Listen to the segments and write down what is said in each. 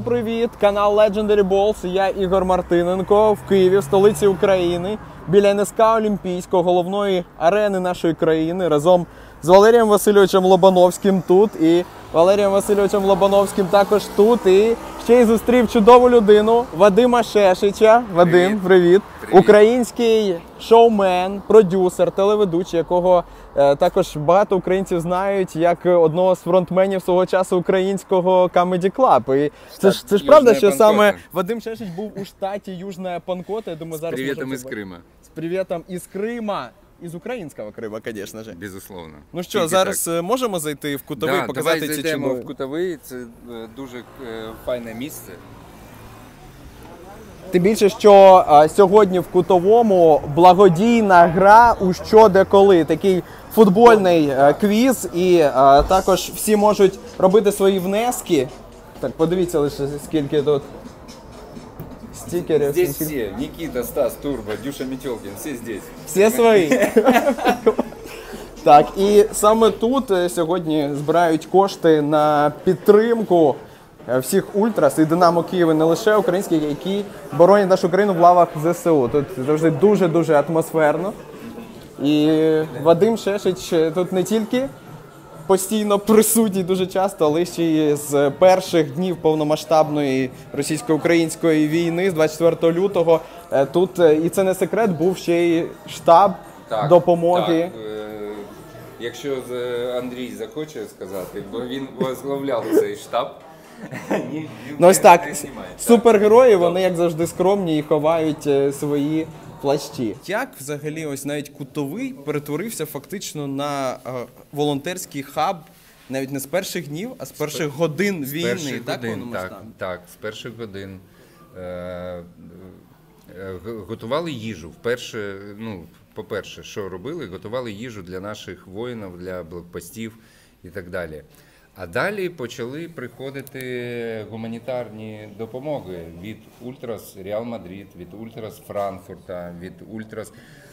Всім привіт! Канал Legendary Balls. Я Ігор Мартиненко в Києві, в столиці України, біля НСК Олімпійського, головної арени нашої країни, разом з Валерієм Васильовичем Лобановським тут і Валерієм Васильовичем Лобановським також тут. І ще й зустрів чудову людину Вадима Шешича. Вадим, привіт! Український шоумен, продюсер, телеведучий, якого також багато українців знають як одного з фронтменів свого часу українського Comedy Club. І це ж правда, що саме Вадим Шешич був у штаті Южна Панкота. Я думаю, зараз привітом із Крима. З привітом із Крима. Из украинского Крыма, конечно же. Безусловно. Ну що, зараз можемо зайти в Кутовий, да, показати ці чудові? Зайдемо чудові? в Кутовий, це дуже файне місце. Тим більше, що сьогодні в Кутовому благодійна гра у що де коли. Такий футбольний квіз, і також всі можуть робити свої внески. Так, подивіться лише скільки тут стикерів. Здесь все. Никита, Стас, Турбо, Дюша Метелкин, все здесь. Всі свої. Так, і саме тут сьогодні збирають кошти на підтримку всіх ультрас і Динамо Києва, не лише українських, які боронять нашу країну в лавах ЗСУ. Тут завжди дуже-дуже атмосферно. І Вадим Шешич тут не тільки постійно присутній дуже часто, але ще й з перших днів повномасштабної російсько-української війни, з 24 лютого. Тут, і це не секрет, був ще й штаб допомоги. Так. Якщо Андрій захоче сказати, бо він возглавляв цей штаб. Ну ось так, супергерої, вони як завжди скромні і ховають свої плащі. Як взагалі ось навіть Кутовий перетворився фактично на волонтерський хаб навіть не з перших днів, а з перших годин війни, так, з перших годин. Готували їжу. По-перше, що робили? Готували їжу для наших воїнів, для блокпостів і так далі. А далі почали приходити гуманітарні допомоги від Ультрас Реал Мадрид, від Ультрас Франкфурта, від Ультрас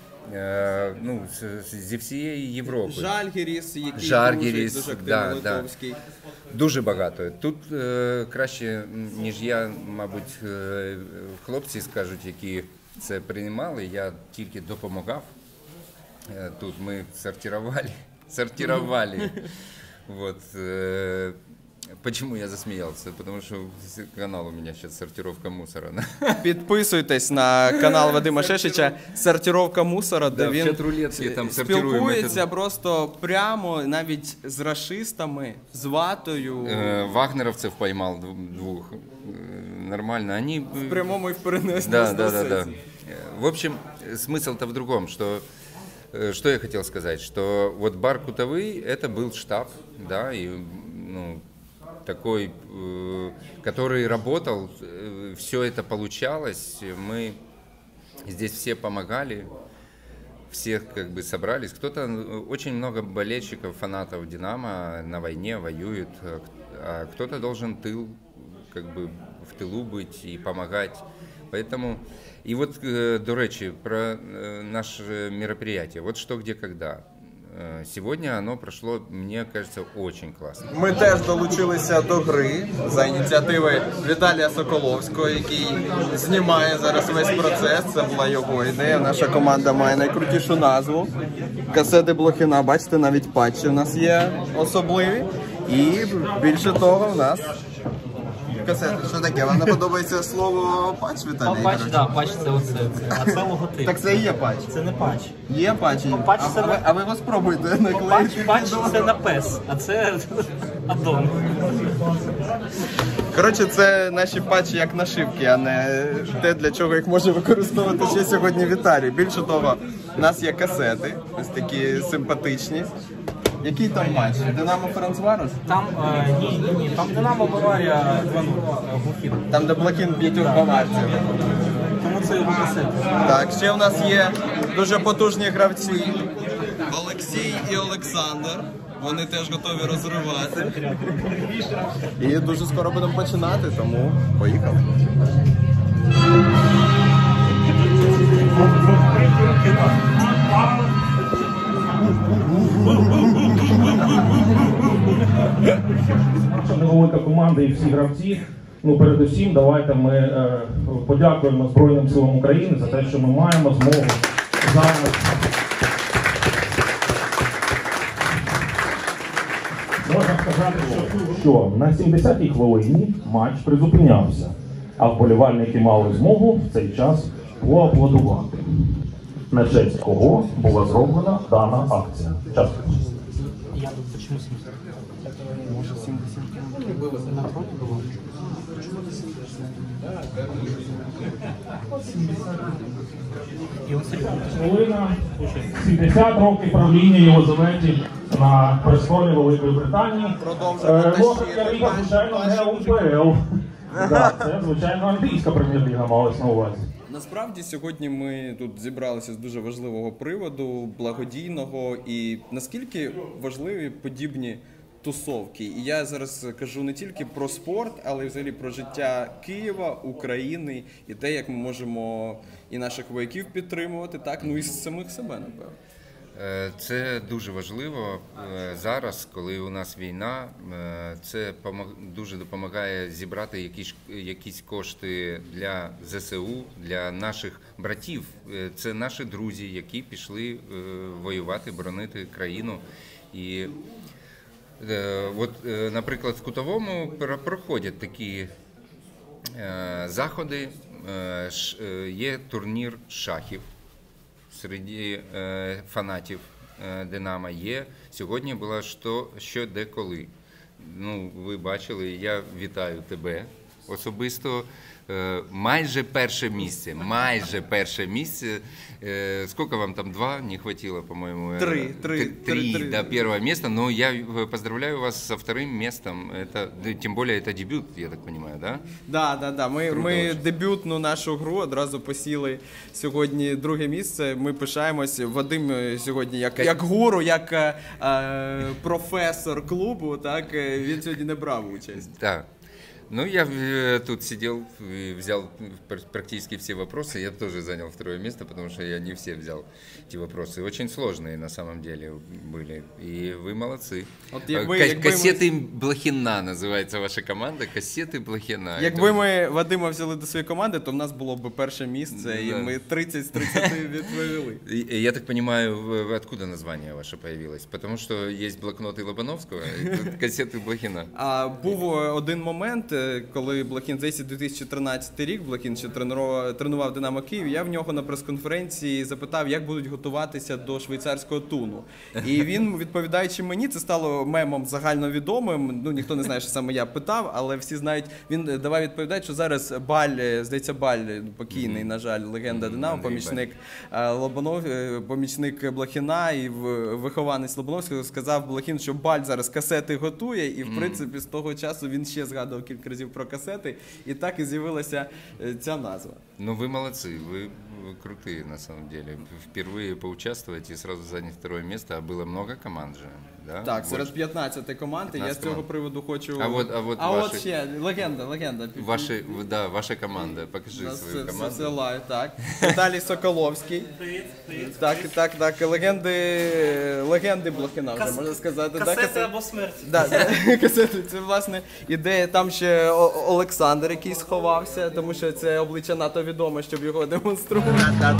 зі всієї Європи. Жальгіріс, який дуже активно литовський. Дуже багато. Тут краще, ніж я, мабуть, хлопці скажуть, які це приймали, я тільки допомагав. Тут ми сортировали. Вот. Почему я засмеялся? Потому что канал у меня сейчас «Сортировка мусора». Підписуйтесь на канал Вадима Шешича «Сортировка мусора», де він спілкується просто прямо навіть з рашистами, з ватою. Вагнеровцев поймал двух. Нормально. Они... В прямому и в переносном Да. В общем, смысл-то в другом, что я хотел сказать, что вот бар Кутовый это был штаб, да, и такой, который работал, все это получалось, мы здесь все помогали, всех как бы собрались, очень много болельщиков, фанатов Динамо на войне воюют, а кто-то должен как бы в тылу быть и помогать, поэтому... И вот, до речи, про наше мероприятие. Вот что, где, когда. Сегодня оно прошло, мне кажется, очень классно. Ми теж долучилися до гри за ініціативи Віталія Соколовського, який знімає зараз весь процес. Це була його ідея. Наша команда має найкрутішу назву. Касети Блохіна, бачите, навіть патчі у нас є особливі. І більше того, в нас... Касети. Що таке? Вам не подобається слово патч, Віталій? Патч це оце. А це логотип. Так це і є патч. Це не патч. Є патч. А ви його спробуйте наклеїти. Патч це на пес, а це аддон. Коротше, це наші патчі як нашивки, а не те, для чого їх може використовувати ще сьогодні Віталій. Більше того, у нас є касети, ось такі симпатичні. Який там матч? Динамо Ференцварос? Там, ні, там Динамо Баварія 2-0, Блохін. Там, де Блохін б'ють баварців. Тому це його касети. Так, ще у нас є дуже потужні гравці. Олексій і Олександр. Вони теж готові розривати. І дуже скоро будемо починати, тому поїхали. Велика команда і всі гравці. Ну, передусім, давайте ми подякуємо Збройним силам України за те, що ми маємо змогу зараз. Можна сказати, що на 70-й хвилині матч призупинявся, а вболівальники мали змогу в цей час поаплодувати. На честь кого була зроблена дана акція. Час. Я тут почему 70? Это может 70 на фронте было? Хвилина, 70 років правління Єлизаветі на престолі Великої Британії. Лондонська ліга, звичайно, не УПЛ. Це, звичайно, англійська прем'єр-ліга малась на увазі. Насправді сьогодні ми тут зібралися з дуже важливого приводу, благодійного, і наскільки важливі подібні тусовки. І я зараз кажу не тільки про спорт, але й взагалі про життя Києва, України і те, як ми можемо і наших вояків підтримувати, так, ну і самих себе, напевно. Це дуже важливо зараз, коли у нас війна. Це дуже допомагає зібрати якісь кошти для ЗСУ, для наших братів. Це наші друзі, які пішли воювати, боронити країну. І от, наприклад, в Кутовому проходять такі заходи. Є турнір шахів серед фанатів Динамо. Є. Сьогодні була що де коли. Ну, ви бачили, я вітаю тебе особисто. Майже перше місце. Майже перше місце. Сколько вам там? 2? Не хватило, по-моему. Три до первого места. Но я поздравляю вас со вторым местом. Это, тем более, это дебют, я так понимаю, да? Да. Ми дебютну нашу гру одразу посіли сьогодні друге місце. Ми пишаємось. Вадим сьогодні як гуру, як професор клубу, так, він сьогодні не брав участь. Так. Ну, я тут сидел и взял практически все вопросы. Я тоже занял второе место, потому что я не все взял эти вопросы. Очень сложные на самом деле были. И вы молодцы. Кассеты Блохина називається ваша команда. Кассети Блохина. Якби ми Вадима взяли до своєї команди, то в нас було б перше місце, і ми 30 з 30 відповіли. Я так понимаю, откуда название ваше появилось? Потому что есть блокноты Лобановского и кассеты Блохина. Був один момент, коли Блохін, здається, 2013 рік, Блохін ще тренував Динамо Київ, я в нього на прес-конференції запитав, як будуть готуватися до швейцарського туну. І він, відповідаючи мені, це стало мемом загальновідомим, ну ніхто не знає, що саме я питав, але всі знають, він давав відповідати, що зараз Баль, здається, Баль, покійний, на жаль, легенда Динамо, помічник помічник Блохіна і вихованець Лобановського, сказав Блохін, що Баль зараз касети готує, і в принципі з того часу він ще згадував кілька разів про касети, и так и з'явилася ця назва. Ну, вы молодцы, вы крутые на самом деле. Впервые поучаствовать и сразу занять второе место, а было много команд же, да? Так, серед 15 команд, я з цього приводу хочу... От ще, легенда. Ваша команда, покажи свою команду. Це лайв, так. Віталій Соколовський. Так, легенди Блохіна, вже можна сказати. Касети або смерть. Касети, це, власне, ідея. Там ще Олександр, який сховався, тому що це обличчя НАТО відоме, щоб його демонструвати.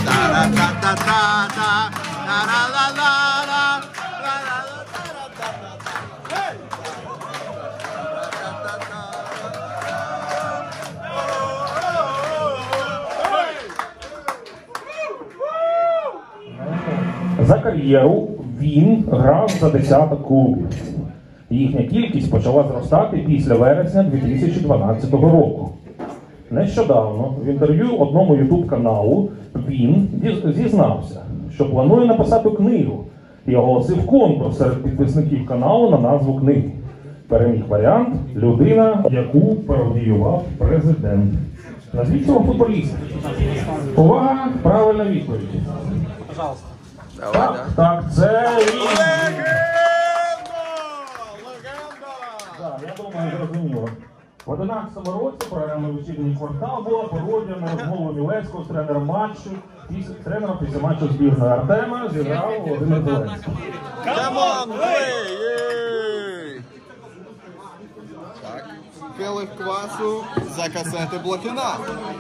За кар'єру він грав за десяток клубів. Їхня кількість почала зростати після вересня 2012 року. Нещодавно в інтерв'ю одному ютуб-каналу він зізнався, що планує написати книгу і оголосив конкурс серед підписників каналу на назву книги. Переміг варіант «Людина, яку пародіював президент». Назвіть цього футболіста. Увага, правильна відповідь. Пожалуйста. Так, це він. Я думаю, зрозуміло. В 11-му році програми «Вечірній квартал» була пародія на розмову Мілевського з тренером матчу. Тренером після матчу збірної Артема зіграв Володимир Зеленський. келих квасу за касети Блохіна.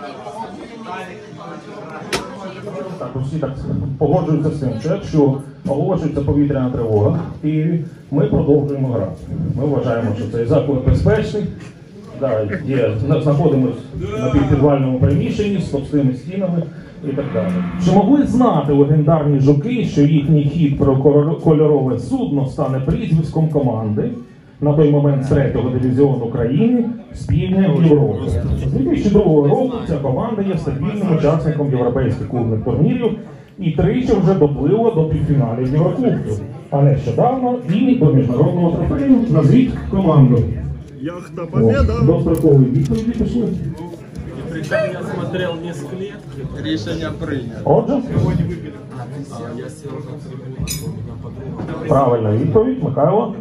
Так, всі так погоджуються з тим, що якщо оголошується повітряна тривога в Києві, ми продовжуємо грати. Ми вважаємо, що цей заклад безпечний. Да, знаходимося на півпідвальному приміщенні з товстими стінами і так далі. Чи могли знати легендарні жуки, що їхній хід про кольорове судно стане прізвиськом команди на той момент з 3-го дивізіону України з півдня Європи? З 2002 року ця команда є стабільним учасником європейських клубних турнірів і тричі вже доплила до півфіналів Єврокубків. А нещодавно і до міжнародного трофею назвіть команду. Яхта Победа. Дострокові відповіді пішли. Причем я смотрел не с клетки. Рішення прийнято. Отже, Я сел на трибунах, у меня подруга. правильна відповідь, Михайло.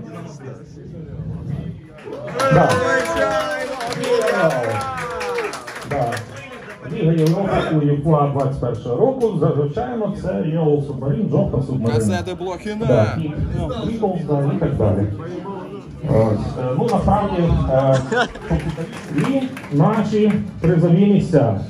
Да. Да. Ліга Європи УЄФА 21 року, звичайно, це Yellow Submarine, жовта субмарина. Касети Блохіна. Да, і Beatles, да, і так далі. Ось. Ну, насправді, і наші призові місця.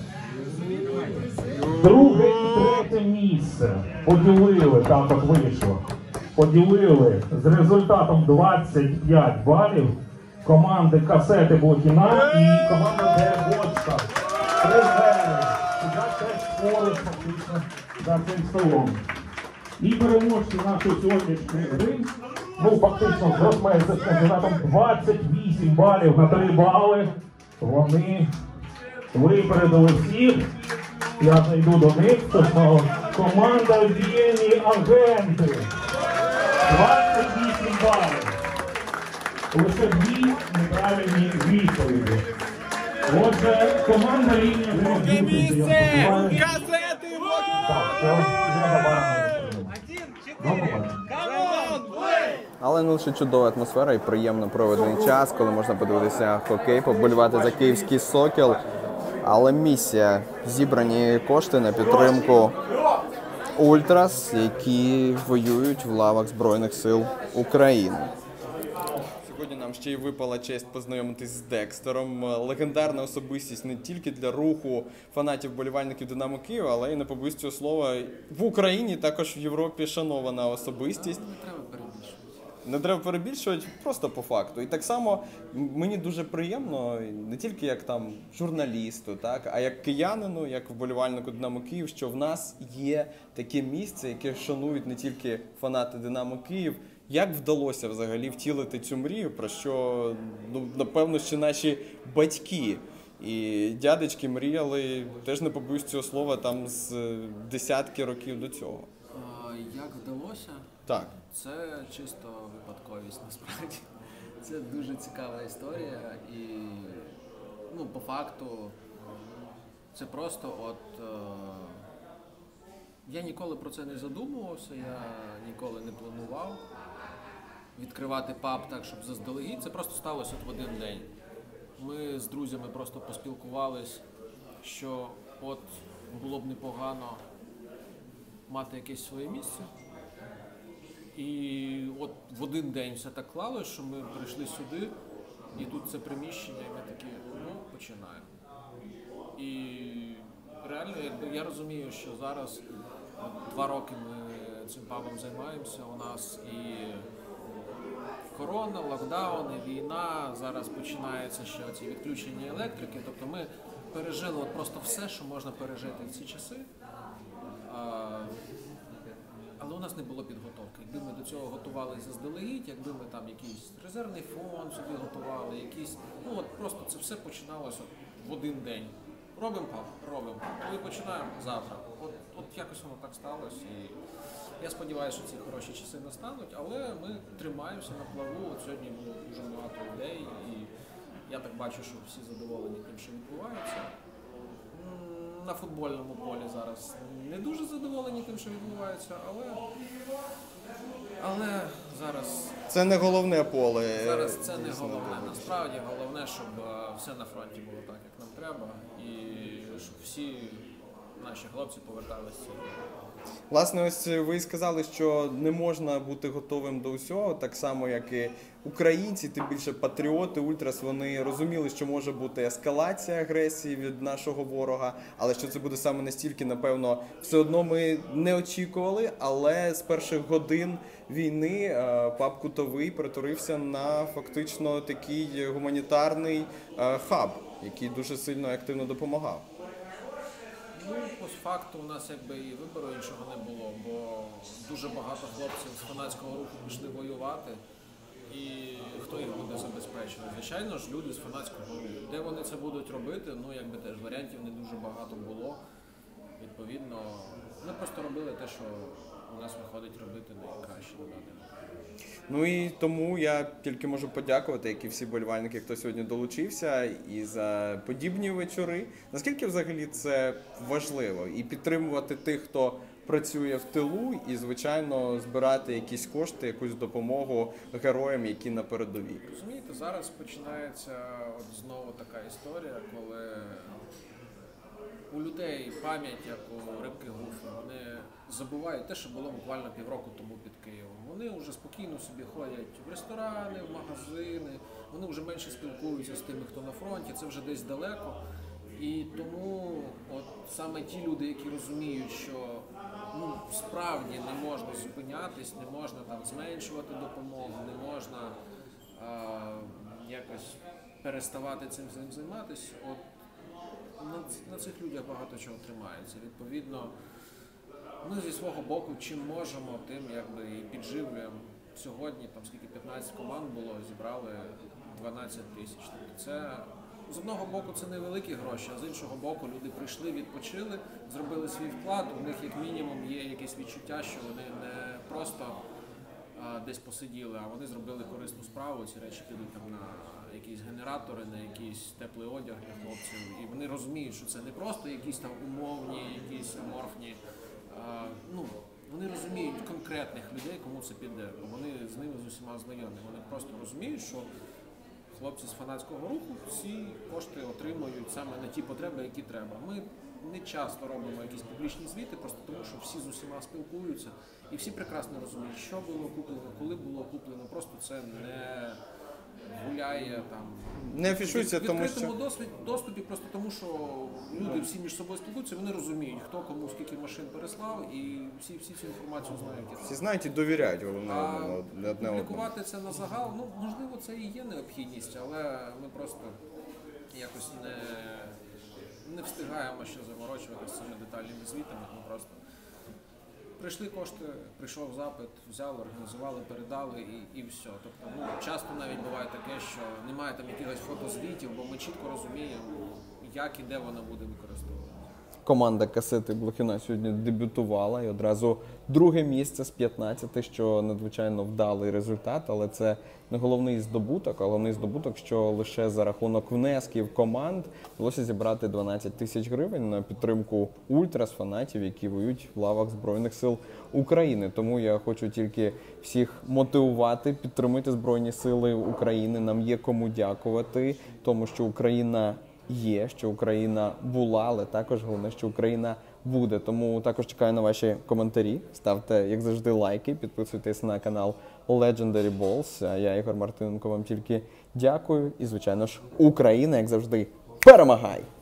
Друге і третє місце поділили, так от вийшло, поділили з результатом 25 балів команди Касети Блохіна і команда Дербочка. Призери. Сидять теж поруч фактично за цим столом. І переможці нашої сьогоднішньої гри, ну фактично з гросмейстер з кандидатом 28 балів на 3 бали. Вони випередили всіх. Я зайду до них, тобто команда В'єні Агенти. 28 балів. Лише 2 неправильні відповіді. Отже, команда В'єні Агенти. Друге місце! Касети Блохіна! Так, все, набагато. Але не лише чудова атмосфера і приємно проведений час, коли можна подивитися хокей, поболівати за київський «Сокіл». Але місія – зібрані кошти на підтримку ультрас, які воюють в лавах Збройних сил України. Сьогодні нам ще й випала честь познайомитись з Декстером. Легендарна особистість не тільки для руху фанатів-болівальників «Динамо Києва», але й, не побоюсь цього слова, в Україні, також в Європі шанована особистість. Не треба перебільшувати, просто по факту. І так само мені дуже приємно, не тільки як там журналісту, так, а як киянину, як вболівальнику «Динамо Київ», що в нас є таке місце, яке шанують не тільки фанати «Динамо Київ». Як вдалося взагалі втілити цю мрію, про що, ну, напевно, ще наші батьки і дядечки мріяли, теж не побоюсь цього слова, там з десятки років до цього? Як вдалося? Так. Це чисто випадковість, насправді. Це дуже цікава історія і, ну, по факту, це просто я ніколи про це не задумувався, я ніколи не планував відкривати паб так, щоб заздалегідь. Це просто сталося в один день. Ми з друзями просто поспілкувались, що от було б непогано мати якесь своє місце. І от в один день все так клалось, що ми прийшли сюди, і тут це приміщення, і ми такі, ну, починаємо. І реально, я розумію, що зараз 2 роки ми цим пабом займаємося, у нас і корона, локдауни, війна, зараз починається ще ці відключення електрики, тобто ми пережили от просто все, що можна пережити в ці часи. Але у нас не було підготовки. Якби ми до цього готувалися заздалегідь, якби ми там якийсь резервний фонд собі готували, якісь, ну от просто це все починалося в один день. Робимо паб, робимо. Коли починаємо завтра. От якось воно так сталося. І я сподіваюся, що ці хороші часи настануть, але ми тримаємося на плаву. От сьогодні було дуже багато людей, і я так бачу, що всі задоволені тим, що відбувається. На футбольному полі зараз не дуже задоволені тим, що відбувається, але зараз... Це не головне поле. Зараз це не головне. Насправді головне, щоб все на фронті було так, як нам треба, і щоб всі наші хлопці поверталися. Власне, ось ви сказали, що не можна бути готовим до усього, так само, як і українці, тим більше патріоти, ультрас, вони розуміли, що може бути ескалація агресії від нашого ворога, але що це буде саме настільки, напевно, все одно ми не очікували, але з перших годин війни ПАБ Кутовий перетворився на фактично такий гуманітарний хаб, який дуже сильно і активно допомагав. Ну, по факту у нас якби і вибору іншого не було, бо дуже багато хлопців з фанатського руху пішли воювати, і хто їх буде забезпечувати? Звичайно ж, люди з фанатського руху. Де вони це будуть робити, ну якби теж варіантів не дуже багато було. Відповідно, ми просто робили те, що у нас виходить робити найкраще на даний момент. Ну і тому я тільки можу подякувати, як і всі болівальники, хто сьогодні долучився, і за подібні вечори. Наскільки взагалі це важливо? І підтримувати тих, хто працює в тилу, і, звичайно, збирати якісь кошти, якусь допомогу героям, які на передовій. Розумієте, зараз починається от знову така історія, коли у людей пам'ять, як у рибки Гуфи, вони забувають те, що було буквально півроку тому під Києвом. Вони вже спокійно собі ходять в ресторани, в магазини, вони вже менше спілкуються з тими, хто на фронті, це вже десь далеко. І тому от саме ті люди, які розуміють, що ну, справді не можна зупинятись, не можна там зменшувати допомогу, не можна якось переставати цим займатися, от на цих людях багато чого тримається. Відповідно, ми зі свого боку чим можемо, тим якби і підживлюємо. Сьогодні, там скільки 15 команд було, зібрали 12 тисяч. Тобто це, з одного боку, це невеликі гроші, а з іншого боку, люди прийшли, відпочили, зробили свій вклад, у них як мінімум є якесь відчуття, що вони не просто десь посиділи, а вони зробили корисну справу, ці речі підуть там на якісь генератори, на якийсь теплий одяг для хлопців. І вони розуміють, що це не просто якісь там умовні, якісь аморфні, ну, вони розуміють конкретних людей, кому це піде, бо вони з ними з усіма знайомі. Вони просто розуміють, що хлопці з фанатського руху всі кошти отримують саме на ті потреби, які треба. Ми не часто робимо якісь публічні звіти, просто тому що всі з усіма спілкуються і всі прекрасно розуміють, що було куплено, коли було куплено. Просто це не гуляє там. Не афішується, тому що... В відкритому доступі просто тому, що люди всі між собою спілкуються, вони розуміють, хто кому скільки машин переслав, і всі цю інформацію знають. Всі знають і довіряють головне одне одному. Публікувати це на загал, ну, можливо, це і є необхідність, але ми просто якось не встигаємо ще заморочуватися цими детальними звітами. Ми просто прийшли кошти, прийшов запит, взяли, організували, передали і все. Тобто, ну, часто навіть буває таке, що немає там якихось фотозвітів, бо ми чітко розуміємо, як і де вона буде використовуватися. Команда Касети Блохіна сьогодні дебютувала і одразу друге місце з 15, що надзвичайно вдалий результат, але це не головний здобуток, а головний здобуток, що лише за рахунок внесків команд вдалося зібрати 12 тисяч гривень на підтримку ультрас, фанатів, які воюють в лавах Збройних сил України. Тому я хочу тільки всіх мотивувати, підтримати Збройні сили України. Нам є кому дякувати, тому що Україна є, що Україна була, але також головне, що Україна буде. Тому також чекаю на ваші коментарі. Ставте, як завжди, лайки, підписуйтесь на канал Legendary Balls. А я, Ігор Мартиненко, вам тільки дякую. І, звичайно ж, Україна, як завжди, перемагай!